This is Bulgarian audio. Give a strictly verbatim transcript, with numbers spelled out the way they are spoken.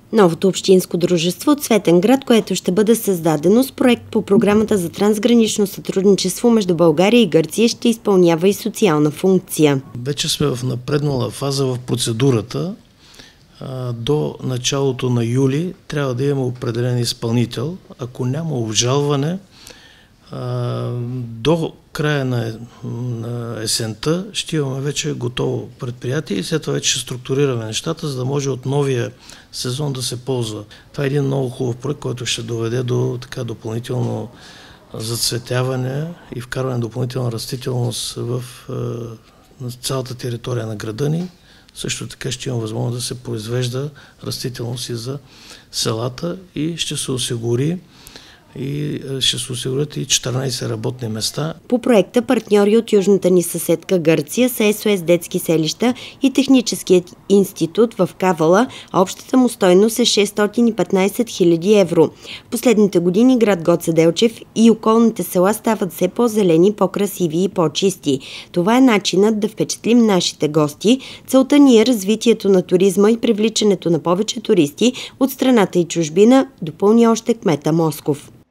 Новото общинско дружество Цветен град, което ще бъде създадено с проект по програмата за трансгранично сътрудничество между България и Гърция, ще изпълнява и социална функция. Вече сме в напреднала фаза в процедурата. До началото на юли трябва да имаме определен изпълнител. Ако няма обжалване, до края на есента ще имаме вече готово предприятие и след това вече ще структурираме нещата, за да може от новия сезон да се ползва. Това е един много хубав проект, който ще доведе до така допълнително зацветяване и вкарване на допълнителна растителност в цялата територия на града ни. Също така ще има възможност да се произвежда растителност и за селата и ще се осигури и ще се осигурят и четиринадесет работни места. По проекта партньори от южната ни съседка Гърция са Ес О Ес детски селища и Техническият институт в Кавала. Общата му стойност е шестстотин и петнадесет хиляди евро. В последните години град Гоце Делчев и околните села стават все по-зелени, по-красиви и по-чисти. Това е начинът да впечатлим нашите гости. Целта ни е развитието на туризма и привличането на повече туристи от страната и чужбина, допълни още кмета Москов.